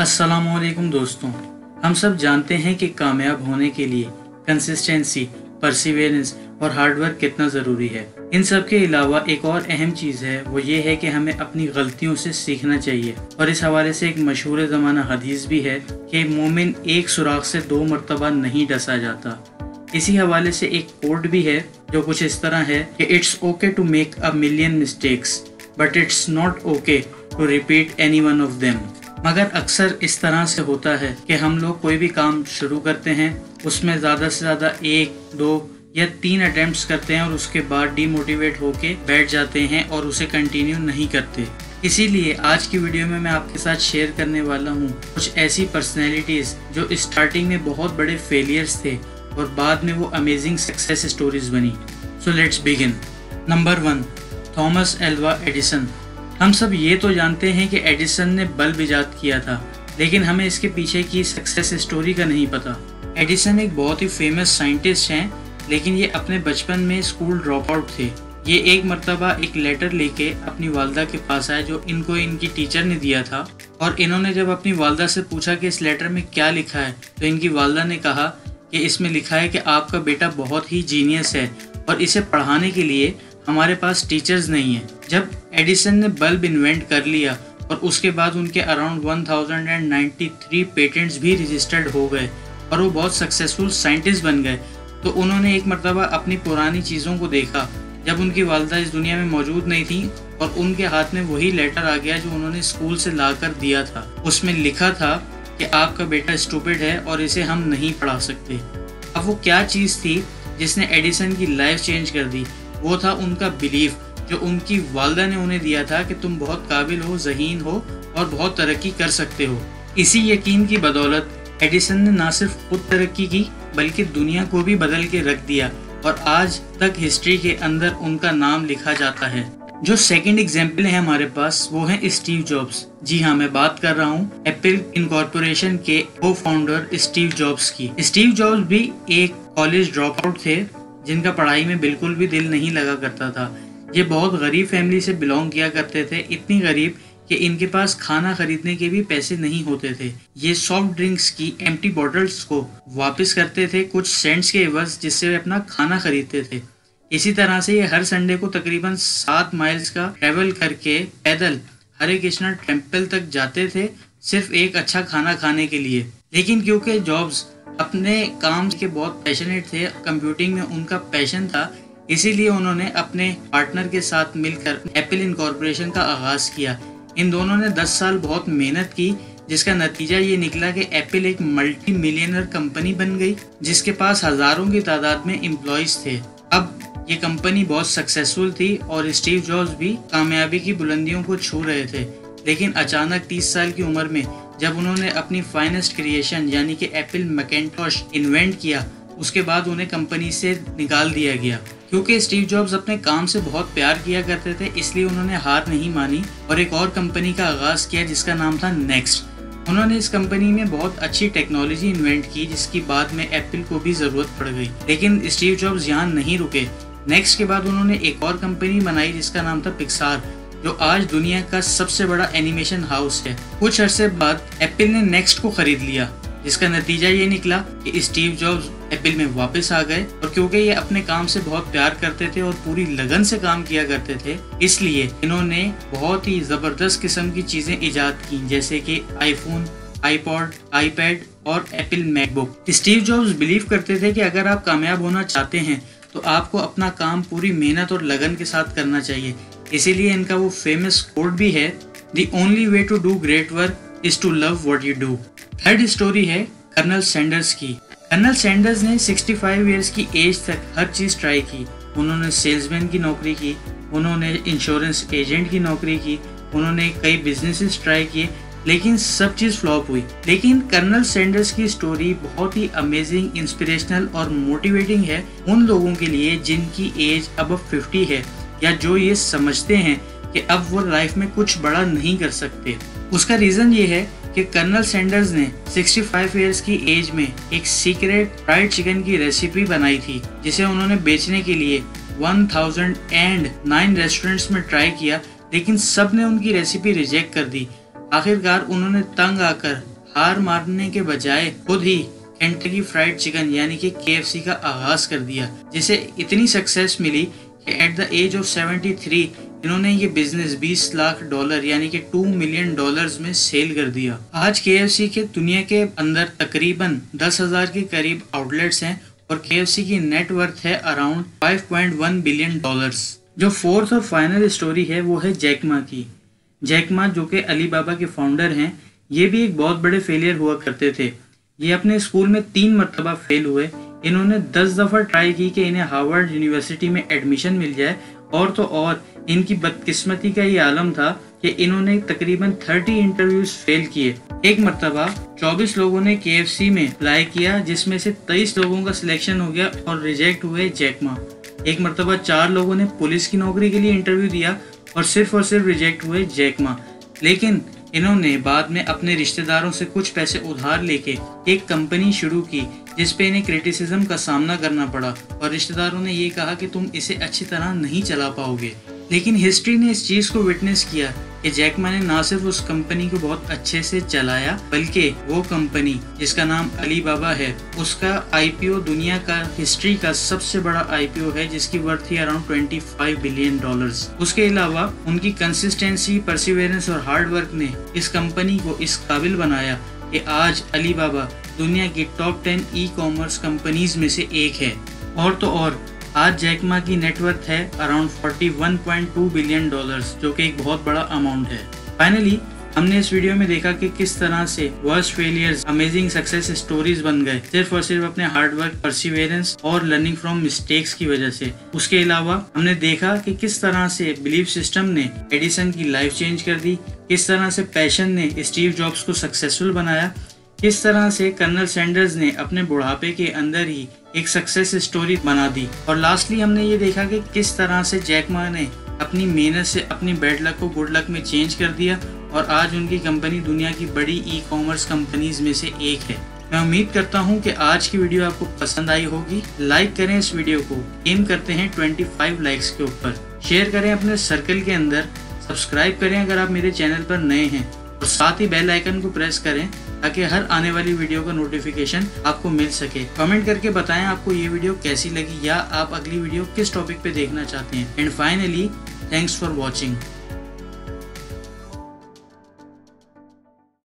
अस्सलामुअलैकुम दोस्तों, हम सब जानते हैं कि कामयाब होने के लिए कंसिस्टेंसी, परसिवेरेंस और हार्डवर्क कितना ज़रूरी है। इन सब के अलावा एक और अहम चीज़ है, वो ये है कि हमें अपनी गलतियों से सीखना चाहिए। और इस हवाले से एक मशहूर ज़माना हदीस भी है कि मोमिन एक सुराख से 2 मरतबा नहीं डसा जाता। इसी हवाले से एक कोट भी है जो कुछ इस तरह है कि it's okay to make a million mistakes but it's not okay to repeat any one of them. मगर अक्सर इस तरह से होता है कि हम लोग कोई भी काम शुरू करते हैं, उसमें ज़्यादा से ज़्यादा 1, 2 या 3 अटेम्प्ट्स करते हैं और उसके बाद डीमोटिवेट होके बैठ जाते हैं और उसे कंटिन्यू नहीं करते। इसीलिए आज की वीडियो में मैं आपके साथ शेयर करने वाला हूँ कुछ ऐसी पर्सनैलिटीज़ जो स्टार्टिंग में बहुत बड़े फेलियर्स थे और बाद में वो अमेजिंग सक्सेस स्टोरीज बनी। So let's begin. Number 1, Thomas Alva Edison. हम सब ये तो जानते हैं कि एडिसन ने बल्ब इजाद किया था, लेकिन हमें इसके पीछे की सक्सेस स्टोरी का नहीं पता। एडिसन एक बहुत ही फेमस साइंटिस्ट हैं, लेकिन ये अपने बचपन में स्कूल ड्रॉप आउट थे। ये एक मरतबा एक लेटर लेके अपनी वालदा के पास आए जो इनको इनकी टीचर ने दिया था, और इन्होंने जब अपनी वालदा से पूछा कि इस लेटर में क्या लिखा है, तो इनकी वालदा ने कहा कि इसमें लिखा है कि आपका बेटा बहुत ही जीनियस है और इसे पढ़ाने के लिए हमारे पास टीचर्स नहीं है। जब एडिसन ने बल्ब इन्वेंट कर लिया और उसके बाद उनके अराउंड 1093 पेटेंट्स भी रजिस्टर्ड हो गए और वो बहुत सक्सेसफुल साइंटिस्ट बन गए, तो उन्होंने एक मरतबा अपनी पुरानी चीज़ों को देखा जब उनकी वालदा इस दुनिया में मौजूद नहीं थी, और उनके हाथ में वही लेटर आ गया जो उन्होंने स्कूल से ला कर दिया था। उसमें लिखा था कि आपका बेटा स्टूपिड है और इसे हम नहीं पढ़ा सकते। अब वो क्या चीज़ थी जिसने एडिसन की लाइफ चेंज कर दी? वो था उनका बिलीफ जो उनकी वालदा ने उन्हें दिया था कि तुम बहुत काबिल हो, ज़हीन हो और बहुत तरक्की कर सकते हो। इसी यकीन की बदौलत एडिसन ने ना सिर्फ खुद तरक्की की बल्कि दुनिया को भी बदल के रख दिया, और आज तक हिस्ट्री के अंदर उनका नाम लिखा जाता है। जो सेकंड एग्जाम्पल है हमारे पास वो है स्टीव जॉब्स। जी हाँ, मैं बात कर रहा हूँ एप्पल इनकॉर्पोरेशन के को फाउंडर स्टीव जॉब्स की। स्टीव जॉब्स भी एक कॉलेज ड्रॉप आउट थे जिनका पढ़ाई में बिल्कुल भी दिल नहीं लगा करता था। ये बहुत गरीब फैमिली से बिलोंग किया करते थे, इतनी गरीब कि इनके पास खाना खरीदने के भी पैसे नहीं होते थे। ये सॉफ्ट ड्रिंक्स की एम्प्टी बॉटल्स को वापस करते थे कुछ सेंट्स के एवज, जिससे वे अपना खाना खरीदते थे। इसी तरह से ये हर संडे को तकरीबन 7 माइल्स का ट्रेवल करके पैदल हरे कृष्णा टेम्पल तक जाते थे, सिर्फ एक अच्छा खाना खाने के लिए। लेकिन क्योंकि जॉब्स अपने काम के बहुत पैशनेट थे, कंप्यूटिंग में उनका पैशन था, इसीलिए उन्होंने अपने पार्टनर के साथ मिलकर एप्पल इनकॉर्पोरेशन का आगाज किया। इन दोनों ने 10 साल बहुत मेहनत की, जिसका नतीजा ये निकला कि एप्पल एक मल्टी मिलियनर कंपनी बन गई जिसके पास हजारों की तादाद में एम्प्लॉयज थे। अब ये कंपनी बहुत सक्सेसफुल थी और स्टीव जॉब्स भी कामयाबी की बुलंदियों को छू रहे थे। लेकिन अचानक 30 साल की उम्र में जब उन्होंने अपनी फाइनेस्ट क्रिएशन यानी कि एप्पल मैकिन्टॉश इन्वेंट किया, उसके बाद उन्हें कंपनी से निकाल दिया गया। क्योंकि स्टीव जॉब्स अपने काम से बहुत प्यार किया करते थे, इसलिए उन्होंने हार नहीं मानी और एक और कंपनी का आगाज किया जिसका नाम था नेक्स्ट। उन्होंने इस कंपनी में बहुत अच्छी टेक्नोलॉजी इन्वेंट की जिसकी बाद में एप्पल को भी जरूरत पड़ गई। लेकिन स्टीव जॉब्स यहाँ नहीं रुके। नेक्स्ट के बाद उन्होंने एक और कंपनी बनाई जिसका नाम था पिक्सार, जो आज दुनिया का सबसे बड़ा एनिमेशन हाउस है। कुछ अरसे बाद एप्पल ने नेक्स्ट को खरीद लिया, जिसका नतीजा ये निकला कि स्टीव जॉब्स एप्पल में वापस आ गए, और क्योंकि ये अपने काम से बहुत प्यार करते थे और पूरी लगन से काम किया करते थे, इसलिए इन्होंने बहुत ही जबरदस्त किस्म की चीजें इजाद की, जैसे कि आईफोन, आईपॉड, आईपैड और Apple MacBook. Steve Jobs believe करते थे कि अगर आप कामयाब होना चाहते हैं तो आपको अपना काम पूरी मेहनत और लगन के साथ करना चाहिए। इसीलिए इनका वो फेमस कोट भी है, the only way to do great work is to love what you do. Third story है कर्नल सैंडर्स की। कर्नल सैंडर्स ने 65 इयर्स की एज तक हर चीज़ ट्राई की। उन्होंने सेल्समैन की नौकरी की, उन्होंने इंश्योरेंस एजेंट की नौकरी की, उन्होंने कई बिजनेसेस ट्राई किए, लेकिन सब चीज़ फ्लॉप हुई। लेकिन कर्नल सैंडर्स की स्टोरी बहुत ही अमेजिंग, इंस्पिरेशनल और मोटिवेटिंग है उन लोगों के लिए जिनकी एज अब 50 है, या जो ये समझते हैं कि अब वो लाइफ में कुछ बड़ा नहीं कर सकते। उसका रीज़न ये है कि कर्नल सैंडर्स ने 65 इयर्स की एज में एक सीक्रेट फ्राइड चिकन की रेसिपी बनाई थी, जिसे उन्होंने बेचने के लिए 1009 रेस्टोरेंट्स में ट्राई किया, लेकिन सब ने उनकी रेसिपी रिजेक्ट कर दी। आखिरकार उन्होंने तंग आकर हार मारने के बजाय खुद ही केंटकी फ्राइड चिकन यानी कि KFC का आगाज कर दिया, जिसे इतनी सक्सेस मिली कि एट द एज ऑफ 73 इन्होंने ये बिजनेस $20 लाख यानी कि $2 मिलियन में सेल कर दिया। आज KFC के दुनिया के अंदर तकरीबन 10,000 के करीब आउटलेट्स हैं और KFC की नेट वर्थ है अराउंड $5.1 बिलियन। जो फोर्थ और फाइनल स्टोरी है वो है जैक मा की। जैक मा जो कि अलीबाबा के फाउंडर हैं, ये भी एक बहुत बड़े फेलियर हुआ करते थे। ये अपने स्कूल में 3 मरतबा फेल हुए। इन्होंने 10 दफ़ा ट्राई की कि इन्हें हार्वर्ड यूनिवर्सिटी में एडमिशन मिल जाए, और तो और इनकी बदकिस्मती का ये आलम था कि इन्होंने तकरीबन 30 इंटरव्यूज फेल किए। एक मरतबा 24 लोगों ने KFC में अप्लाई किया, जिसमें से 23 लोगों का सिलेक्शन हो गया और रिजेक्ट हुए जैक मा। एक मरतबा 4 लोगों ने पुलिस की नौकरी के लिए इंटरव्यू दिया और सिर्फ रिजेक्ट हुए जैक मा। लेकिन इन्होंने बाद में अपने रिश्तेदारों से कुछ पैसे उधार लेके एक कंपनी शुरू की, जिस पे इन्हें क्रिटिसिज्म का सामना करना पड़ा और रिश्तेदारों ने ये कहा कि तुम इसे अच्छी तरह नहीं चला पाओगे। लेकिन हिस्ट्री ने इस चीज़ को विटनेस किया कि जैक मा ने ना सिर्फ उस कंपनी को बहुत अच्छे से चलाया, बल्कि वो कंपनी जिसका नाम अलीबाबा है, उसका IPO दुनिया का हिस्ट्री का सबसे बड़ा IPO है, जिसकी वर्थ थी अराउंड $25 बिलियन। उसके अलावा उनकी कंसिस्टेंसी, परसिवेरेंस और हार्ड वर्क ने इस कंपनी को इस काबिल बनाया कि आज अलीबाबा दुनिया की टॉप 10 ई-कॉमर्स कंपनीज में से एक है। और तो और आज जैक मा की नेटवर्थ है अराउंड $41.2 बिलियन, जो कि एक बहुत बड़ा अमाउंट है। फाइनली हमने इस वीडियो में देखा कि किस तरह से worst failures amazing success stories बन गए, सिर्फ और सिर्फ अपने हार्ड वर्क, परसिवेरेंस और लर्निंग फ्रॉम मिस्टेक्स की वजह से। उसके अलावा हमने देखा कि किस तरह से बिलीफ सिस्टम ने एडिसन की लाइफ चेंज कर दी, किस तरह से पैशन ने स्टीव जॉब्स को सक्सेसफुल बनाया, किस तरह से कर्नल सैंडर्स ने अपने बुढ़ापे के अंदर ही एक सक्सेस स्टोरी बना दी, और लास्टली हमने ये देखा कि किस तरह से जैक मा ने अपनी मेहनत से अपनी बैड लक को गुड लक में चेंज कर दिया और आज उनकी कंपनी दुनिया की बड़ी ई-कॉमर्स कंपनीज में से एक है। मैं उम्मीद करता हूँ कि आज की वीडियो आपको पसंद आई होगी। लाइक करें इस वीडियो को, एम करते हैं 25 लाइक्स के ऊपर। शेयर करें अपने सर्कल के अंदर, सब्सक्राइब करें अगर आप मेरे चैनल पर नए हैं, और साथ ही बेल आइकन को प्रेस करें ताकि हर आने वाली वीडियो का नोटिफिकेशन आपको मिल सके। कमेंट करके बताएं आपको ये वीडियो कैसी लगी या आप अगली वीडियो किस टॉपिक पे देखना चाहते हैं। And finally thanks for watching.